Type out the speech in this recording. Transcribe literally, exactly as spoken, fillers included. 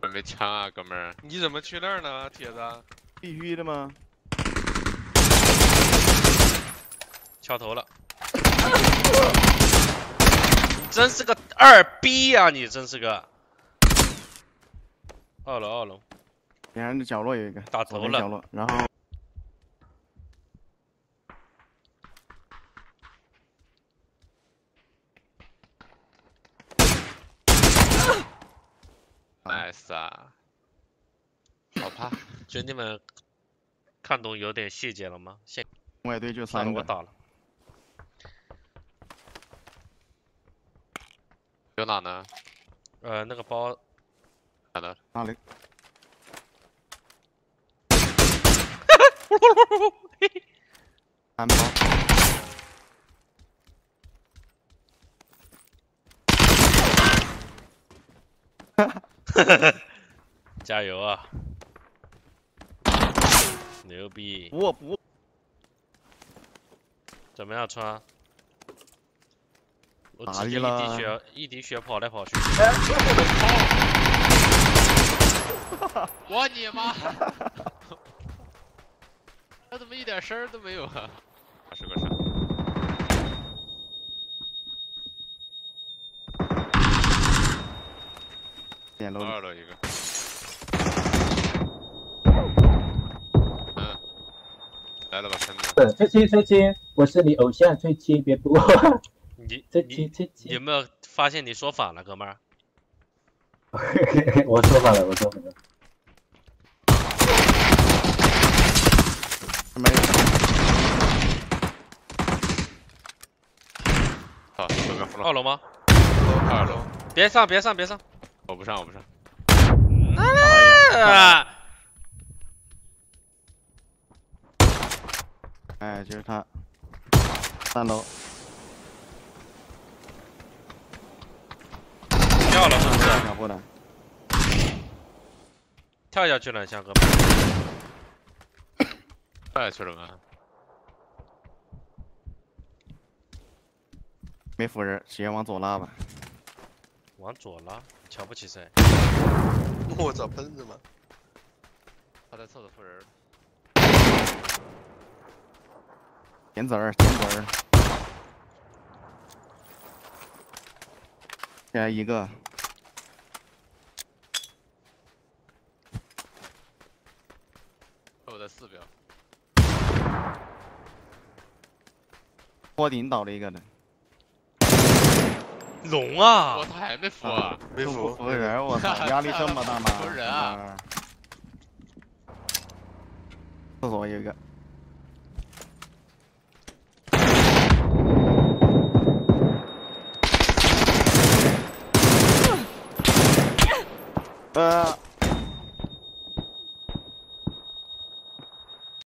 准备枪啊，哥们儿！ 你怎么去那儿呢，铁子？ 必须的吗？ 敲头了！你真是个二逼呀、啊！你真是个。二楼，二楼。 边上的角落有一个。 打头了。 角落，然后。 nice 啊！好怕， 兄弟们，看懂有点细节了吗？现外队就三个， 我打了。 有哪呢？ 呃，那个包， 哪的？ 哪里？安包。 加油啊！牛逼！ 不不， 怎么样，川？我哪里直接一滴了？ 血，一滴血跑来跑去。 我你妈！他怎么一点声儿都没有啊？是个啥？ 点楼二楼一个。嗯，来了吧，陈总。 翠青，翠青，我是你偶像，翠青，别不我。 你翠你青，翠青， 有没有发现你说反了，哥们儿？ 我说反了，我说反了。 没有。 好，这边二楼吗？ 二楼。 别上，别上，别上！ 我不上，我不上。 啊！ 哎，就是他。三楼。 跳了是不是？ 跳过来。 跳下去了，像哥们。 跳下去了吗？ 没扶人，直接往左拉吧。 往左拉，瞧不起谁？ 我找喷子吗？ 他在厕所扶人。 捡子儿，捡子儿。现在一个。 我在四标。 坡顶倒了一个的。 龙啊！ 我操，还没扶啊？ 没扶。 扶人，我操，压力这么大吗？ 扶人啊！ 厕所有一个。呃。